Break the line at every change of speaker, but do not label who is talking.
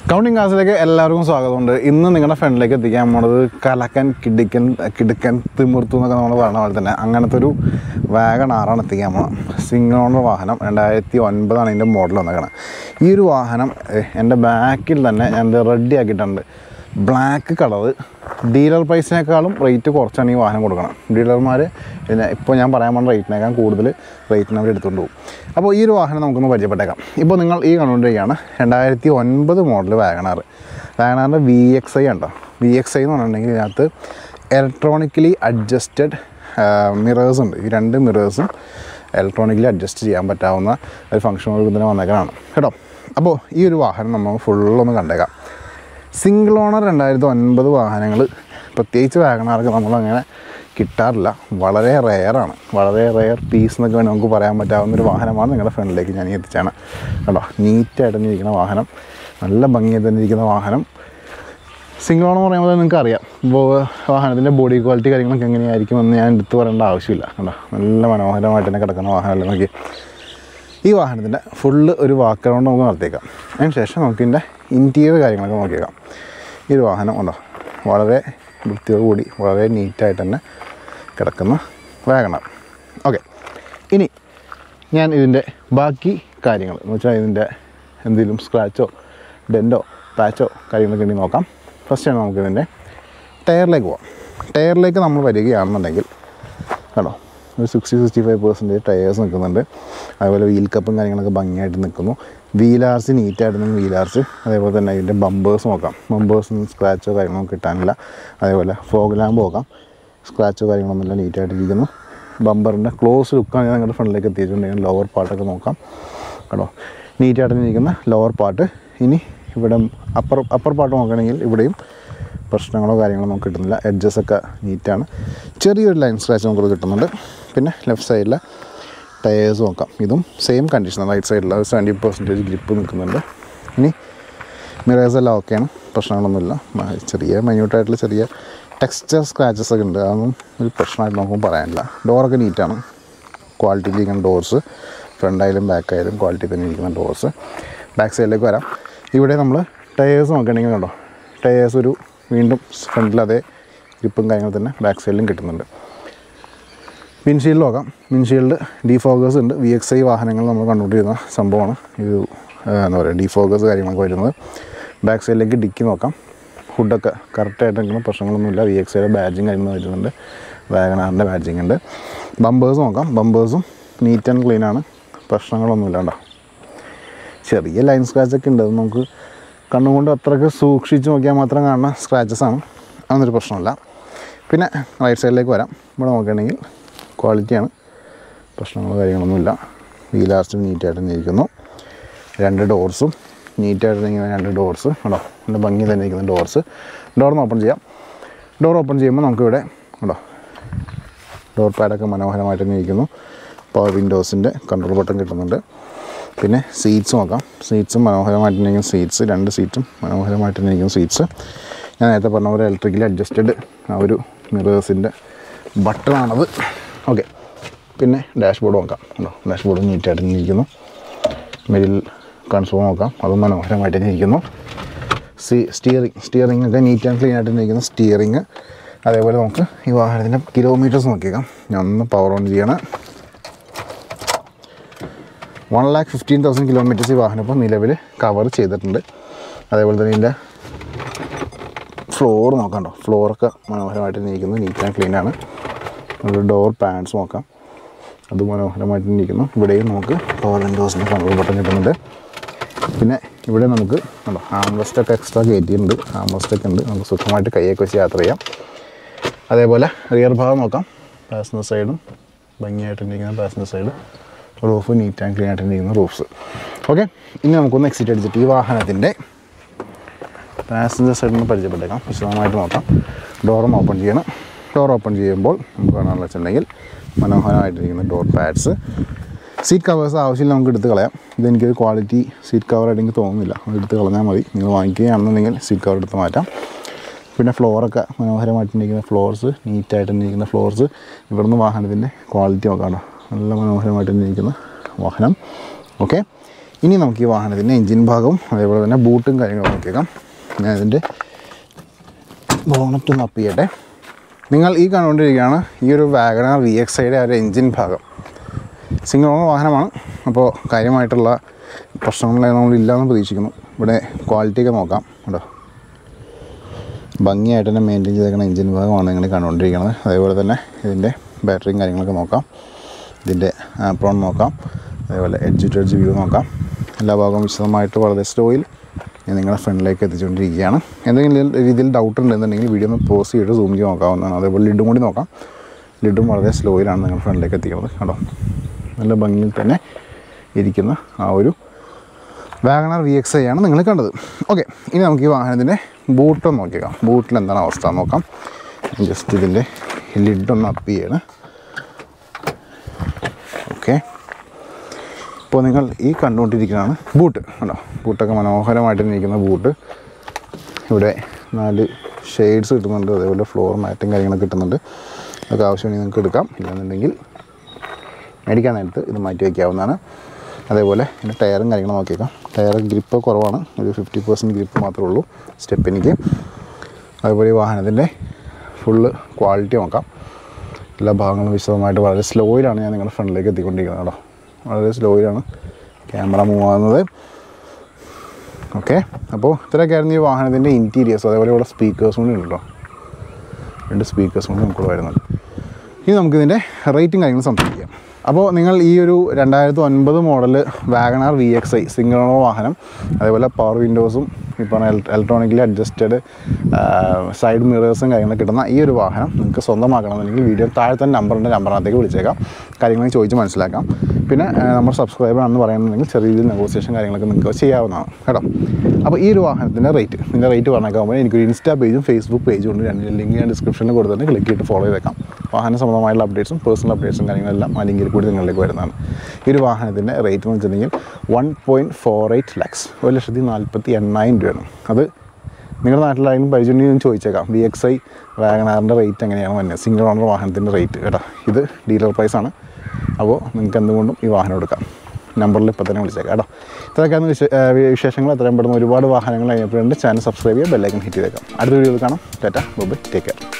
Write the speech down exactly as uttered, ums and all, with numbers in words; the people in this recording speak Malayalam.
കൗണ്ടിങ് ക്ലാസ്സിലേക്ക് എല്ലാവർക്കും സ്വാഗതമുണ്ട്. ഇന്ന് നിങ്ങളുടെ ഫ്രണ്ടിലേക്ക് എത്തിക്കാൻ പോണത് കലക്കൻ കിടിക്കൻ കിടുക്കൻ തിമിർത്തു എന്നൊക്കെ നമ്മൾ പറഞ്ഞ പോലെ തന്നെ അങ്ങനത്തെ ഒരു വാഗൺ ആറാണ് എത്തിക്കാൻ പോകണം. സിംഗിൾ ഓണർ വാഹനം രണ്ടായിരത്തി ഒൻപതാണ് ഇതിൻ്റെ മോഡൽ വന്നേക്കണം. ഈ ഒരു വാഹനം എൻ്റെ ബാക്കിൽ തന്നെ ഞാൻ റെഡി ആക്കിയിട്ടുണ്ട്. Black colour. ഡീലർ പ്രൈസിനേക്കാളും റേറ്റ് കുറച്ചാണ് ഈ വാഹനം കൊടുക്കണം. ഡീലർമാർ പിന്നെ ഇപ്പോൾ ഞാൻ പറയാൻ പോകുന്ന റേറ്റിനേക്കാൾ കൂടുതൽ റേറ്റിന് അവർ എടുത്തുകൊണ്ട് പോകും. അപ്പോൾ ഈ ഒരു വാഹനം നമുക്കൊന്ന് പരിചയപ്പെട്ടേക്കാം. ഇപ്പോൾ നിങ്ങൾ ഈ കണ്ടുകൊണ്ടിരിക്കുകയാണ് രണ്ടായിരത്തി ഒൻപത് മോഡൽ വാഗണാർ. വാഗണാറിൻ്റെ വി എക്സ് ഐ ഉണ്ടോ. വി എക്സ് ഐ എന്ന് പറഞ്ഞിട്ടുണ്ടെങ്കിൽ ഇതിനകത്ത് ഇലക്ട്രോണിക്കലി അഡ്ജസ്റ്റഡ് മിറേഴ്സ് ഉണ്ട്. ഈ രണ്ട് മിറേഴ്സും ഇലക്ട്രോണിക്കലി അഡ്ജസ്റ്റ് ചെയ്യാൻ പറ്റാവുന്ന ഒരു ഫംഗ്ഷൻ ഇതിന് വന്നേക്കാനാണ് കേട്ടോ. അപ്പോൾ ഈ ഒരു വാഹനം നമ്മൾ ഫുള്ളൊന്ന് കണ്ടേക്കാം. സിംഗിൾ ഓണർ രണ്ടായിരത്തി ഒൻപത് വാഹനങ്ങൾ പ്രത്യേകിച്ച് വാഗണാർക്ക് നമ്മളങ്ങനെ കിട്ടാറില്ല. വളരെ റെയറാണ്. വളരെ റെയർ പീസ് എന്നൊക്കെ വേണമെങ്കിൽ നമുക്ക് പറയാൻ പറ്റാവുന്ന ഒരു വാഹനമാണ് നിങ്ങളുടെ ഫ്രണ്ടിലേക്ക് ഞാൻ എത്തിച്ചാണ് കേട്ടോ. നീറ്റായിട്ട് തന്നെ ഇരിക്കുന്ന വാഹനം, നല്ല ഭംഗിയായി തന്നെ ഇരിക്കുന്ന വാഹനം. സിംഗിൾ ഓണർ എന്ന് പറയുമ്പോൾ നിങ്ങൾക്ക് അറിയാം വാഹനത്തിൻ്റെ ബോഡി ക്വാളിറ്റി കാര്യങ്ങളൊക്കെ എങ്ങനെയായിരിക്കുമെന്ന് ഞാൻ എടുത്ത് പറയേണ്ട ആവശ്യമില്ല കേട്ടോ. നല്ല മനോഹരമായിട്ട് തന്നെ കിടക്കുന്ന വാഹനമല്ലേ നോക്കി. ഈ വാഹനത്തിൻ്റെ ഫുള്ള് ഒരു വാക്ക് റൗണ്ട് നമുക്ക് നടത്തിയേക്കാം. അതിന് ശേഷം നമുക്ക് ഇതിൻ്റെ ഇൻറ്റീരിയർ കാര്യങ്ങളൊക്കെ നോക്കിയേക്കാം. ഈ ഒരു വാഹനം ഉണ്ടോ വളരെ വൃത്തിയോടുകൂടി വളരെ നീറ്റായിട്ട് തന്നെ കിടക്കുന്ന വാഗണാർ. ഓക്കെ, ഇനി ഞാൻ ഇതിൻ്റെ ബാക്കി കാര്യങ്ങൾ എന്ന് വെച്ചാൽ ഇതിൻ്റെ എന്തെങ്കിലും സ്ക്രാച്ചോ ഡെൻറ്റോ പാച്ചോ കാര്യങ്ങളൊക്കെ ഉണ്ടെങ്കിൽ നോക്കാം. ഫസ്റ്റാണ് നമുക്ക് ഇതിൻ്റെ ടയറിലേക്ക് പോകാം. ടയറിലേക്ക് നമ്മൾ വരികയാണെന്നുണ്ടെങ്കിൽ കേട്ടോ ഒരു sixty sixty five percentage tyres നിൽക്കുന്നുണ്ട്. അതുപോലെ വീൽ കപ്പും കാര്യങ്ങളൊക്കെ ഭംഗിയായിട്ട് നിൽക്കുന്നു. വീലാർസ് നീറ്റായിട്ട് നിന്ന് വീലാർസ്. അതേപോലെ തന്നെ ഇതിൻ്റെ ബമ്പേഴ്സ് നോക്കാം. ബമ്പേഴ്സിന് സ്ക്രാച്ചോ കാര്യങ്ങളോ കിട്ടാനില്ല. അതേപോലെ ഫോഗ് ലാമ്പ് നോക്കാം. സ്ക്രാച്ചോ കാര്യങ്ങളൊന്നുമില്ല, നീറ്റായിട്ടിരിക്കുന്നു. ബമ്പറിൻ്റെ ക്ലോസ് ലുക്കാണ് ഞാൻ നിങ്ങളുടെ ഫ്രണ്ടിലേക്ക് എത്തിയിട്ടുണ്ടെങ്കിൽ ലോവർ പാർട്ടൊക്കെ നോക്കാം കേട്ടോ. നീറ്റായിട്ടിരിക്കുന്ന ലോവർ പാർട്ട്. ഇനി ഇവിടെ അപ്പർ അപ്പർ പാർട്ട് നോക്കുകയാണെങ്കിൽ ഇവിടെയും പ്രശ്നങ്ങളോ കാര്യങ്ങളോ നമുക്ക് കിട്ടുന്നില്ല. എഡ്ജസൊക്കെ നീറ്റാണ്. ചെറിയൊരു ലൈൻ സ്ക്രാച്ച് നമുക്ക് കിട്ടുന്നുണ്ട്. പിന്നെ ലെഫ്റ്റ് സൈഡിലെ ടയേഴ്സ് നോക്കാം. ഇതും സെയിം കണ്ടീഷൻ. റൈറ്റ് സൈഡിൽ ഒരു സെവൻറ്റി പെർസെൻറ്റേജ് ഗ്രിപ്പ് നിൽക്കുന്നുണ്ട്. ഇനി മിറേഴ്സ് എല്ലാം ഓക്കെയാണ്, പ്രശ്നങ്ങളൊന്നുമില്ല. ചെറിയ മൈന്യൂട്ടായിട്ടുള്ള ചെറിയ ടെക്സ്ചർ സ്ക്രാച്ചസ് ഒക്കെ ഉണ്ട്. അതൊന്നും ഒരു പ്രശ്നമായിട്ട് നമുക്ക് പറയാനില്ല. ഡോറൊക്കെ നീറ്റാണ്. ക്വാളിറ്റിയിൽ ഇരിക്കുന്ന ഡോർസ് ഫ്രണ്ടായാലും ബാക്കായാലും ക്വാളിറ്റി തന്നെ ഇരിക്കുന്ന ഡോർസ്. ബാക്ക് സൈഡിലേക്ക് വരാം. ഇവിടെ നമ്മൾ ടയേഴ്സ് നോക്കുകയാണെങ്കിൽ കണ്ടോ, ടയേഴ്സ് ഒരു വീണ്ടും ഫ്രണ്ടിൽ അതേ ഗ്രിപ്പും കാര്യങ്ങൾ തന്നെ ബാക്ക് സൈഡിലും കിട്ടുന്നുണ്ട്. വിൻഷീൽഡ് നോക്കാം. വിൻഷീൽഡ് ഡീഫോഗേഴ്സ് ഉണ്ട്. വി എക്സ് ഐ വാഹനങ്ങൾ നമ്മൾ കണ്ടുകൊണ്ടിരുന്ന സംഭവമാണ് ഇത്. എന്താ പറയുക, ഡീഫോഗേഴ്സ് കാര്യങ്ങളൊക്കെ വരുന്നത്. ബാക്ക് സൈഡിലേക്ക് ഡിക്കി നോക്കാം. ഹുഡൊക്കെ കറക്റ്റായിട്ടെങ്കിലും പ്രശ്നങ്ങളൊന്നുമില്ല. വി എക്സ് ഐയുടെ ബാഡ്ജിങ് കാര്യങ്ങൾ വരുന്നുണ്ട്. വാഗണാറിൻ്റെ ബാഡ്ജിങ് ഉണ്ട്. ബമ്പേഴ്സ് നോക്കാം. ബമ്പേഴ്സും നീറ്റ് ആൻഡ് ക്ലീനാണ്, പ്രശ്നങ്ങളൊന്നുമില്ല കേട്ടോ. ചെറിയ ലൈൻ സ്ക്രാച്ചൊക്കെ ഉണ്ട്. അത് നമുക്ക് കണ്ണുകൊണ്ട് അത്രയ്ക്ക് സൂക്ഷിച്ച് നോക്കിയാൽ മാത്രം കാണുന്ന സ്ക്രാച്ചസാണ്. അതൊന്നൊരു പ്രശ്നമല്ല. പിന്നെ റൈറ്റ് സൈഡിലേക്ക് വരാം. ഇവിടെ നോക്കുകയാണെങ്കിൽ ക്വാളിറ്റിയാണ്, പ്രശ്നങ്ങളോ കാര്യങ്ങളൊന്നുമില്ല. വീലാർസ് നീറ്റായിട്ട് തന്നെ ഇരിക്കുന്നു. രണ്ട് ഡോർസും നീറ്റായിട്ട് ഇരിക്കുന്ന രണ്ട് ഡോർസ് കേട്ടോ. നല്ല ഭംഗി തന്നെ ഇരിക്കുന്ന ഡോർസ്. ഡോറിന് ഓപ്പൺ ചെയ്യാം. ഡോർ ഓപ്പൺ ചെയ്യുമ്പോൾ നമുക്കിവിടെ കേട്ടോ ഡോർ പാഡൊക്കെ മനോഹരമായിട്ട് തന്നെ ഇരിക്കുന്നു. പവർ വിൻഡോസിൻ്റെ കൺട്രോൾ ബട്ടൺ കിട്ടുന്നുണ്ട്. പിന്നെ സീറ്റ്സ് നോക്കാം. സീറ്റ്സും മനോഹരമായിട്ടിരിക്കുന്ന സീറ്റ്സ്. രണ്ട് സീറ്റും മനോഹരമായിട്ടിരിക്കുന്ന സീറ്റ്സ്. ഞാൻ നേരത്തെ പറഞ്ഞ പോലെ ഇലക്ട്രിക്കലി അഡ്ജസ്റ്റഡ് ആ ഒരു മിറേഴ്സിൻ്റെ ബട്ടണാണത്. ഓക്കെ, പിന്നെ ഡാഷ്ബോർഡ് നോക്കാം കേട്ടോ. ഡാഷ്ബോർഡ് നീറ്റായിട്ട് ഇരിക്കുന്നു. മിഡിൽ കൺസോൾ നോക്കാം. അതും മനോഹരമായിട്ട് തന്നെ ഇരിക്കുന്നു. സീ സ്റ്റിയറിങ് സ്റ്റിയറിംഗ് ഒക്കെ നീറ്റ് ആൻഡ് ക്ലീൻ ആയിട്ട് ഇരിക്കുന്ന സ്റ്റിയറിങ്. അതേപോലെ നമുക്ക് ഈ വാഹനത്തിൻ്റെ കിലോമീറ്റേഴ്സ് നോക്കിയേക്കാം. ഞാൻ ഒന്ന് പവർ ഓൺ ചെയ്യണം. One lakh fifteen thousand kilometres ഈ വാഹനം ഇപ്പോൾ നിലവിൽ കവർ ചെയ്തിട്ടുണ്ട്. അതേപോലെ തന്നെ ഇതിൻ്റെ ഫ്ലോർ നോക്കാണ്ടോ. ഫ്ലോറൊക്കെ മനോഹരമായിട്ട് ഇരിക്കുന്നു. നീറ്റ് ആൻഡ് ക്ലീനാണ്. ഒരു ഡോർ പാൻസ് നോക്കാം. അത് മനോഹരമായിട്ട് ഇരിക്കുന്നു. ഇവിടെയും നമുക്ക് പവർ വിൻഡോസിൻ്റെ കൺട്രോൾ ബട്ടൺ കിട്ടുന്നുണ്ട്. പിന്നെ ഇവിടെ നമുക്ക് കണ്ടോ ആംറെസ്റ്റൊക്കെ എക്സ്ട്രാ കയറ്റിയിട്ടുണ്ട്. ആംറെസ്റ്റൊക്കെ ഉണ്ട്. നമുക്ക് സുഖമായിട്ട് കൈയൊക്കെ വെച്ച് യാത്ര ചെയ്യാം. അതേപോലെ റിയർ ഭാഗം നോക്കാം. പാസഞ്ചർ സൈഡും ഭംഗിയായിട്ടിരിക്കുന്ന passenger side. Roof neat and clean ആയിട്ടിരിക്കുന്ന റൂഫ്സ്. ഓക്കെ, ഇനി നമുക്കൊന്ന് എക്സിറ്റ് അടിച്ചിട്ട് ഈ വാഹനത്തിൻ്റെ പാസഞ്ചർ സൈഡിൽ പരിചയപ്പെട്ടേക്കാം. വിശദമായിട്ട് നോക്കാം. ഡോറും ഓപ്പൺ ചെയ്യണം. ഡോർ ഓപ്പൺ ചെയ്യുമ്പോൾ നമുക്ക് കാണാമെന്ന് വെച്ചിട്ടുണ്ടെങ്കിൽ മനോഹരമായിട്ടിരിക്കുന്ന ഡോർ പാഡ്സ്. സീറ്റ് കവേഴ്സ് ആവശ്യമില്ല, നമുക്ക് എടുത്ത് കളയാം. ഇതെനിക്കൊരു ക്വാളിറ്റി സീറ്റ് കവറായിട്ട് എനിക്ക് തോന്നുന്നില്ല. അത് എടുത്ത് കളഞ്ഞാൽ മതി. നിങ്ങൾ വാങ്ങിക്കുകയാണെന്നുണ്ടെങ്കിൽ സീറ്റ് കവർ എടുത്ത് മാറ്റാം. പിന്നെ ഫ്ലോറൊക്കെ മനോഹരമായിട്ടിരിക്കുന്ന ഫ്ലോർസ്, നീറ്റായിട്ടിരിക്കുന്ന ഫ്ലോർസ്. ഇവിടുന്ന് വാഹനത്തിൻ്റെ ക്വാളിറ്റി നോക്കാം. നല്ല മനോഹരമായിട്ട് ഇരിക്കുന്ന വാഹനം. ഓക്കെ, ഇനി നമുക്ക് ഈ വാഹനത്തിൻ്റെ എൻജിൻ ഭാഗവും അതേപോലെ തന്നെ ബൂട്ടും കാര്യങ്ങളും നോക്കിയേക്കാം. ഞാൻ ഇതിൻ്റെ ബോണറ്റ് ഒന്ന് അപ്പ് ചെയ്യട്ടെ. നിങ്ങൾ ഈ കണ്ടുകൊണ്ടിരിക്കുകയാണ് ഈ ഒരു വാഗണർ വി എക്സ് ഐയുടെ ഒരു എൻജിൻ ഭാഗം. സിംഗിൾ ഓണർ വാഹനമാണ്. അപ്പോൾ കാര്യമായിട്ടുള്ള പ്രശ്നങ്ങളൊന്നും നമ്മളില്ലാന്ന് പ്രതീക്ഷിക്കുന്നു. ഇവിടെ ക്വാളിറ്റിയൊക്കെ നോക്കാം കേട്ടോ. ഭംഗിയായിട്ട് തന്നെ മെയിൻറ്റെയിൻ ചെയ്തേക്കുന്ന എൻജിൻ ഭാഗമാണ് നിങ്ങൾ കണ്ടുകൊണ്ടിരിക്കുന്നത്. അതേപോലെ തന്നെ ഇതിൻ്റെ ബാറ്ററിയും കാര്യങ്ങളൊക്കെ നോക്കാം. ഇതിൻ്റെ ആപ്രോൺ നോക്കാം. അതേപോലെ എഡ്ജ് ടു എഡ്ജ് വ്യൂ നോക്കാം. എല്ലാ ഭാഗവും വിശദമായിട്ട് വളരെ സ്ലോയിൽ ഞാൻ നിങ്ങളുടെ ഫ്രണ്ടിലേക്ക് എത്തിച്ചുകൊണ്ടിരിക്കുകയാണ്. എന്തെങ്കിലും രീതിയിൽ ഡൗട്ട് ഉണ്ടെന്നുണ്ടെങ്കിൽ വീഡിയോ ഒന്ന് പോസ് ചെയ്തിട്ട് സൂം ചെയ്ത് നോക്കാവുന്നതാണ്. അതേപോലെ ലിഡും കൂടി നോക്കാം. ലിഡും വളരെ സ്ലോയിലാണ് നിങ്ങളുടെ ഫ്രണ്ടിലേക്ക് എത്തിക്കുന്നത് കേട്ടോ. നല്ല ഭംഗിയിൽ തന്നെ ഇരിക്കുന്ന ആ ഒരു വാഗണർ വി എക്സ് ഐ ആണ് നിങ്ങൾ കണ്ടത്. ഓക്കെ, ഇനി നമുക്ക് ഈ വാഹനത്തിൻ്റെ ബൂട്ടൊന്ന് നോക്കിയേക്കാം. ബൂട്ടിൽ എന്താണ് അവസ്ഥ നോക്കാം. ജസ്റ്റ് ഇതിൻ്റെ ലിഡൊന്ന് അപ്പ് ചെയ്യണം. ഓക്കെ, ഇപ്പോൾ നിങ്ങൾ ഈ കണ്ടുകൊണ്ടിരിക്കുന്നതാണ് ബൂട്ട് കേട്ടോ. ബൂട്ടൊക്കെ മനോഹരമായിട്ട് ഇരിക്കുന്ന ബൂട്ട്. ഇവിടെ നാല് ഷെയ്ഡ്സ് കിട്ടുന്നുണ്ട്. അതേപോലെ ഫ്ലോർ മാറ്റും കാര്യങ്ങളൊക്കെ കിട്ടുന്നുണ്ട്. അതൊക്കെ ആവശ്യമാണെങ്കിൽ നിങ്ങൾക്ക് എടുക്കാം. ഇല്ലെന്നുണ്ടെങ്കിൽ മേടിക്കാൻ നേരത്ത് ഇത് മാറ്റി വയ്ക്കാവുന്നതാണ്. അതേപോലെ ഇതിൻ്റെ ടയറും കാര്യങ്ങളും നോക്കിയേക്കാം. ടയർ ഗ്രിപ്പ് കുറവാണ്. ഒരു ഫിഫ്റ്റി പെർസെൻറ്റ് ഗ്രിപ്പ് മാത്രമേ ഉള്ളൂ സ്റ്റെപ്പിനിക്ക്. അതുപോലെ ഈ വാഹനത്തിൻ്റെ ഫുള്ള് ക്വാളിറ്റി നോക്കാം. എല്ലാ ഭാഗങ്ങളും വിശദമായിട്ട് വളരെ സ്ലോയിലാണ് ഞാൻ നിങ്ങളുടെ ഫ്രണ്ടിലേക്ക് എത്തിക്കൊണ്ടിരിക്കുന്നത് കേട്ടോ. വളരെ സ്ലോയിലാണ് ക്യാമറ മൂവ് ആകുന്നത്. ഓക്കെ, അപ്പോൾ ഇത്രയൊക്കെയായിരുന്നു ഈ വാഹനത്തിൻ്റെ ഇൻറ്റീരിയേഴ്സ്. അതേപോലെ ഇവിടെ സ്പീക്കേഴ്സും കൂടി ഉണ്ട് കേട്ടോ. രണ്ട് സ്പീക്കേഴ്സും കൂടി നമുക്ക് വരുന്നുണ്ട്. ഇനി നമുക്കിതിൻ്റെ റേറ്റും കാര്യങ്ങളും സംസാരിക്കാം. അപ്പോൾ നിങ്ങൾ ഈ ഒരു രണ്ടായിരത്തി ഒൻപത് model WagonR V X I single owner വാഹനം, അതേപോലെ പവർ വിൻഡോസും ഇപ്പോൾ ഇലക്ട്രോണിക്കലി അഡ്ജസ്റ്റഡ് സൈഡ് മിറേഴ്സും കാര്യങ്ങളൊക്കെ കിട്ടുന്ന ഈ ഒരു വാഹനം നിങ്ങൾക്ക് സ്വന്തമാക്കണമെന്നുണ്ടെങ്കിൽ വീഡിയോ താഴത്തെ നമ്പറിൻ്റെ നമ്പറിനകത്തേക്ക് വിളിച്ചേക്കാം. കാര്യങ്ങൾ ചോദിച്ച് മനസ്സിലാക്കാം. പിന്നെ നമ്മൾ സബ്സ്ക്രൈബർ ആണെന്ന് പറയുന്നുണ്ടെങ്കിൽ ചെറിയ രീതിയിൽ നെഗോസിയേഷൻ കാര്യങ്ങളൊക്കെ നിങ്ങൾക്ക് ചെയ്യാവുന്നതാണ് കേട്ടോ. അപ്പോൾ ഈ ഒരു വാഹനത്തിൻ്റെ റേറ്റ് ഇതിൻ്റെ റേറ്റ് പറഞ്ഞേക്കാകുമ്പോൾ എനിക്കൊരു ഇൻസ്റ്റാ പേജും ഫേസ്ബുക്ക് പേജും ഉണ്ട്. രണ്ട് ലിങ്ക് ഞാൻ ഡിസ്ക്രിപ്ഷനിൽ കൊടുത്തിട്ട് ക്ലിക്ക് ചെയ്തിട്ട് ഫോളോ ചെയ്തേക്കാം. വാഹന സംബന്ധമായുള്ള അപ്ഡേറ്റ്സും പേഴ്സണൽ അപ്ഡേറ്റ്സും കാര്യങ്ങളെല്ലാം ആ ലിങ്കിൽ കൂടി നിങ്ങളിലേക്ക് വരുന്നതാണ്. ഈ ഒരു വാഹനത്തിൻ്റെ റേറ്റ് എന്ന് വെച്ചിട്ടുണ്ടെങ്കിൽ one point four eight lakhs ഒരു ലക്ഷത്തി നാൽപ്പത്തി എണ്ണായിരം രൂപയാണ്. അത് നിങ്ങളുടെ നാട്ടിലായാലും പരിചയം ചോദിച്ചേക്കാം. വി എക്സ് ഐ വാഗണറിൻ്റെ റേറ്റ് എങ്ങനെയാണ് വന്നത്, സിംഗിൾ ഓണർ വാഹനത്തിൻ്റെ റേറ്റ് കേട്ടോ. ഇത് ഡീലർ പ്രൈസാണ്. അപ്പോൾ നിങ്ങൾക്ക് എന്തുകൊണ്ടും ഈ വാഹനം എടുക്കാം. നമ്പറിൽ ഇപ്പോൾ തന്നെ വിളിച്ചേക്കാം കേട്ടോ. ഇത്രയൊക്കെയാണ് വിശ വിശേഷങ്ങൾ. എത്രയും പെടുന്ന ഒരുപാട് വാഹനങ്ങൾ കഴിഞ്ഞപ്പോഴുണ്ട്. ചാനൽ സബ്സ്ക്രൈബ് ചെയ്യുക, ബെല്ലൈക്കൺ ഹിറ്റ് ചെയ്തേക്കാം. അടുത്ത വീഡിയോയിൽ കാണാം. Tata, bye, take care.